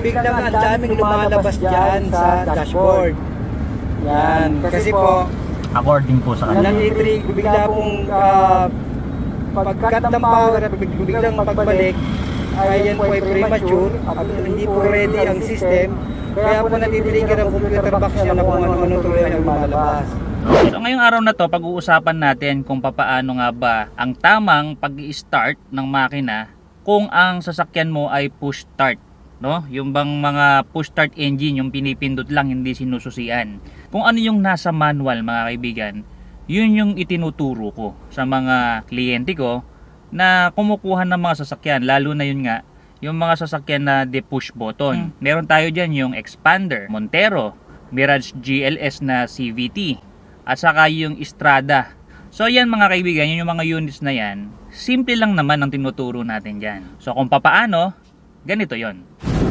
biglang ang daming lumalabas dyan sa dashboard. Yan, kasi po according po sa kanya, bigla pong pag-cut ng power at biglang pagbalik, ay yan po ay premature at hindi po ready ang system, kaya po natitrigger ang computer box niya na kung ano-ano tuloy ang lumalabas. So ngayong araw na to, pag-uusapan natin kung papaano nga ba ang tamang pag-i-start ng makina kung ang sasakyan mo ay push start, no? Yung bang mga push start engine, yung pinipindot lang, hindi sinususian. Kung ano yung nasa manual, mga kaibigan, yun yung itinuturo ko sa mga kliyente ko na kumukuha ng mga sasakyan, lalo na yun nga, yung mga sasakyan na de-push button. Meron tayo dyan yung Expander, Montero, Mirage GLS na CVT, at saka yung Estrada. So yan mga kaibigan, yun yung mga units na yan, simple lang naman ang tinuturo natin dyan. So kung papaano, ganito yon.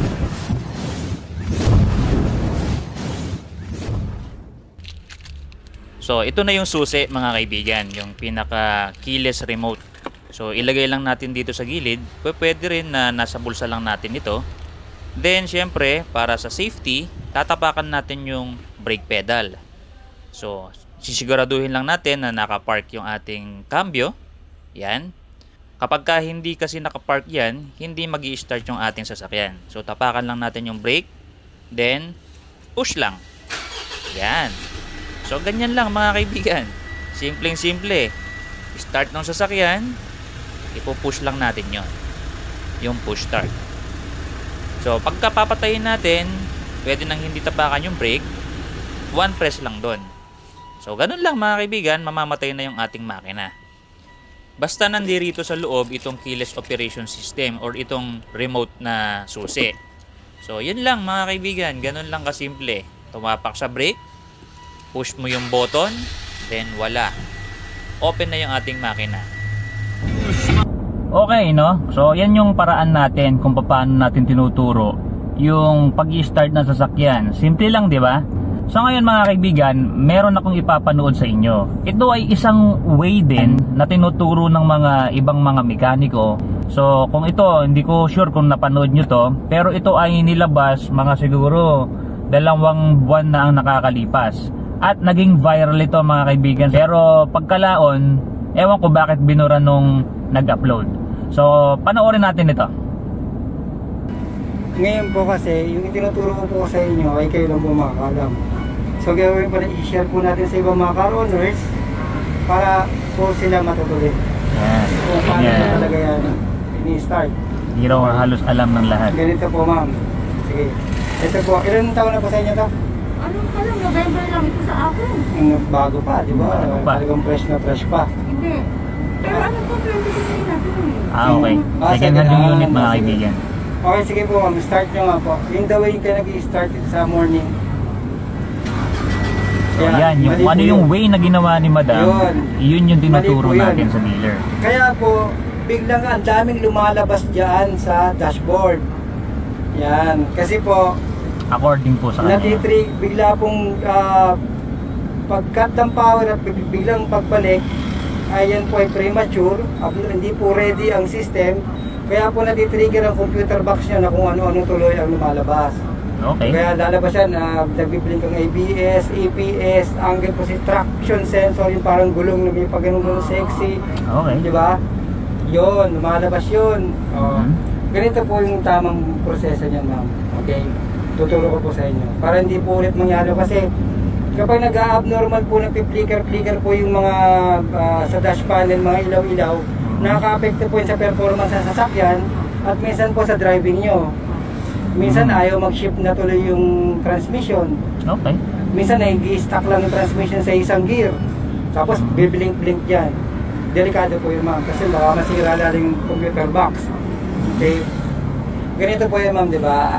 So ito na yung susi mga kaibigan, yung pinaka keyless remote. So ilagay lang natin dito sa gilid, pwede rin na nasa bulsa lang natin ito. Then syempre para sa safety, tatapakan natin yung brake pedal. So sisiguraduhin lang natin na nakapark yung ating cambio. Yan. Kapag ka hindi kasi nakapark yan, hindi magi-start yung ating sasakyan. So tapakan lang natin yung brake, then push lang. Yan. So ganyan lang mga kaibigan. Simpleng simple. Start ng sasakyan, ipo-push lang natin yon, yung push start. So pagka papatayin natin, pwede nang hindi tapakan yung brake, one press lang doon. So ganun lang mga kaibigan, mamamatay na yung ating makina. Basta nandirito sa loob itong keyless operation system or itong remote na susi. So yun lang mga kaibigan, ganun lang kasimple. Tumapak sa brake, push mo yung button, then wala. Open na yung ating makina. Okay, no? So yan yung paraan natin kung paano natin tinuturo yung pag-i-start ng sasakyan. Simple lang, di ba? So ngayon mga kaibigan, meron akong ipapanood sa inyo. Ito ay isang way din na tinuturo ng mga ibang mga mekaniko. So kung ito, hindi ko sure kung napanood nyo to, pero ito ay nilabas mga siguro 2 buwan na ang nakakalipas. At naging viral ito mga kaibigan. Pero pagkalaon, ewan ko bakit binura nung nag-upload. So panoorin natin ito. Ngayon po kasi, yung itinuturo ko po sa inyo ay kayo lang po makakalam. So gagawin pa na i-share po natin sa ibang mga car owners para po sila matutuloy. Yan. Kung paano po talaga yan ini-start. Hindi raw halos alam ng lahat. Ganito po ma'am. Sige. Ito po, ilan taon na po sa inyo to? Anong November lang ito sa akin? Bago pa, di ba? Bago pa. Talagang fresh na fresh pa. Hindi. Pero ano po, 2016 na ito eh. Ah, okay. Second hand yung unit mga kaibigan. Okay, sige po ma'am. Start nyo nga po. Yung the way ka nag-i-start sa morning. So yan, yung ano yung way na ginawa ni madam, yun yung tinuturo natin sa dealer. Kaya po, biglang ang daming lumalabas dyan sa dashboard. Yan. Kasi po, according po sa kanya, bigla pong pag-cut ng power at biglang pagbalik, ay yan po ay premature, hindi po ready ang system, kaya po natitrigger ang computer box niya na kung ano-ano tuloy ang lumalabas. Okay. Kaya lalabas yan, nagbiblink ang ABS, EPS, angle position, traction sensor, yung parang gulong na may pag-ganun sexy. Okay. Diba? Yun, lumalabas yun. Ganito po yung tamang proseso niyan ma'am. Okay? Tuturo ko po sa inyo. Para hindi po ulit mangyari kasi kapag nag-abnormal po, nagpi-flicker po yung mga sa dash panel, mga ilaw-ilaw, nakaka-apekto po yun sa performance sa sasakyan at minsan po sa driving nyo. Minsan ayaw mag-shift na tuloy yung transmission. Okay. Minsan nag-i-stuck lang yung transmission sa isang gear. Tapos biblink-blink dyan. Delikado po yun ma'am kasi baka masira lang yung computer box. Okay. Ganito po yun ma'am, di ba?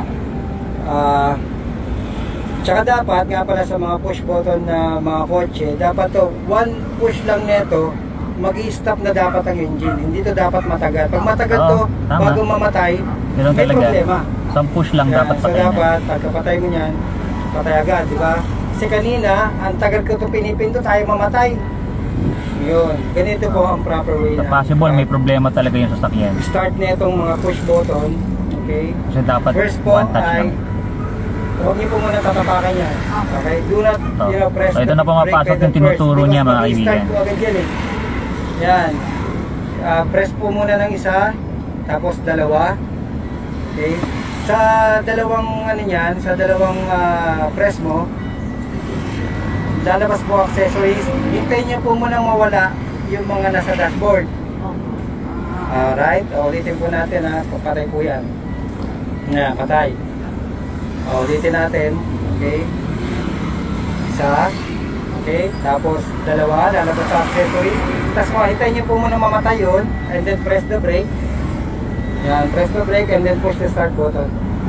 Tsaka dapat nga pala sa mga push button na mga kotse, dapat to, one push lang neto, mag-i-stop na dapat ang engine. Hindi to dapat matagal. Pag matagal to, bago mamatay, may problema. Isang push lang dapat patay. So dapat, pagkapatay mo niyan, patay agad, di ba? Kasi kanina, ang tagal ko ito pinipindot, tayo mamatay. Yun, ganito po ang proper way na. Possible may problema talaga yung sasakyan. Start na itong mga push button. Okay? Kasi dapat First po one touch ay lang. huwag niyo po muna tatapakan yan. Okay? Do not, press So, ito the na po brake mapasok pedal yung tinuturo first, niya, because mga mag-i-start kaibigan. po agad yan eh. Yan. Press po muna ng isa, tapos dalawa. Okay? Sa dalawang ano niyan, sa dalawang press mo, lalabas po accessories. Hintayin niyo po muna mawala yung mga nasa dashboard. Alright, ulitin po natin ha. Patay po yan. Yan, patay. Ulitin natin. Okay. Isa. Okay. Tapos dalawa, lalabas sa accessories. Tapos hintayin niyo po muna mamatay yun. And then press the brake. Yan, press the brake and then push the start button.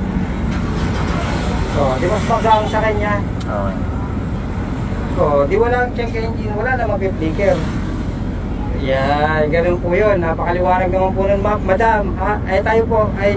So, di mas magang sa kanya. Okay. So, di wala ang check engine, wala na mag-flicker. Yan, ganun po yun. Napakaliwanag naman po nun, madam. Tayo po ay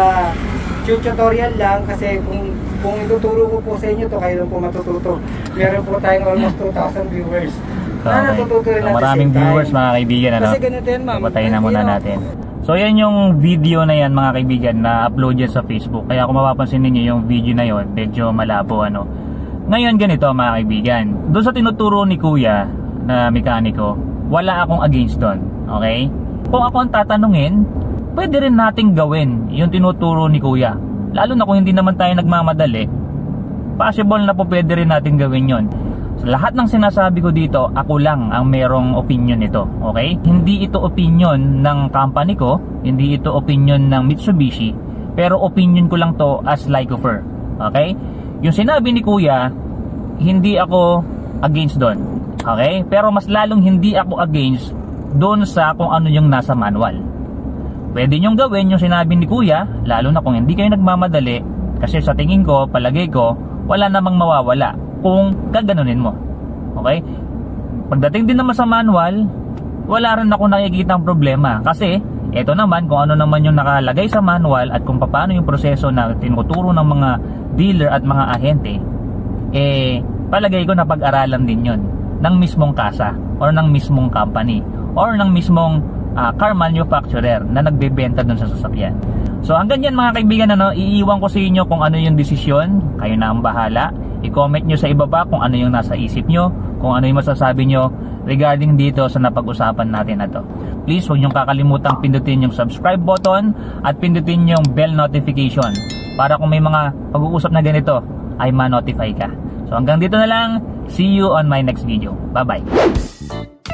tutorial lang kasi kung ituturo ko po sa inyo to, kayo lang po matututo. Meron po tayong almost 2,000 viewers. Okay. So, maraming viewers mga kaibigan, ano? Kasi ganun din, ma'am. Patayin na muna natin. So yan yung video na yan mga kaibigan na upload yan sa Facebook. Kaya kung mapapansin ninyo yung video na yon, medyo malabo ano. Ngayon ganito mga kaibigan, doon sa tinuturo ni Kuya na mekaniko, wala akong against doon. Okay? Kung ako ang tatanungin, pwede rin nating gawin yung tinuturo ni Kuya. Lalo na kung hindi naman tayo nagmamadali, possible na po pwede rin natin gawin yon. So, lahat ng sinasabi ko dito, ako lang ang merong opinion nito. Okay? Hindi ito opinion ng company ko, hindi ito opinion ng Mitsubishi, pero opinion ko lang to as Lycofer. Okay? Yung sinabi ni Kuya, hindi ako against doon. Okay? Pero mas lalong hindi ako against doon sa kung ano yung nasa manual. Pwede nyong gawin yung sinabi ni Kuya, lalo na kung hindi kayo nagmamadali, kasi sa tingin ko, palagay ko, wala namang mawawala kung gaganunin mo. Okay? Pagdating din naman sa manual, wala rin ako nakikita ang problema. Kasi, eto naman, kung ano naman yung nakalagay sa manual at kung paano yung proseso na tinuturo ng mga dealer at mga ahente, palagay ko na pag-aralan din yun ng mismong kasa or ng mismong company or ng mismong car manufacturer na nagbebenta dun sa sasakyan. So hanggang yan mga kaibigan, iiwan ko sa inyo kung ano yung desisyon, kayo na ang bahala. I-comment nyo sa ibaba kung ano yung nasa isip nyo, kung ano yung masasabi nyo regarding dito sa napag-usapan natin na to. Please huwag nyong kakalimutang pindutin yung subscribe button at pindutin yung bell notification para kung may mga pag-uusap na ganito ay ma-notify ka. So hanggang dito na lang, see you on my next video. Bye bye.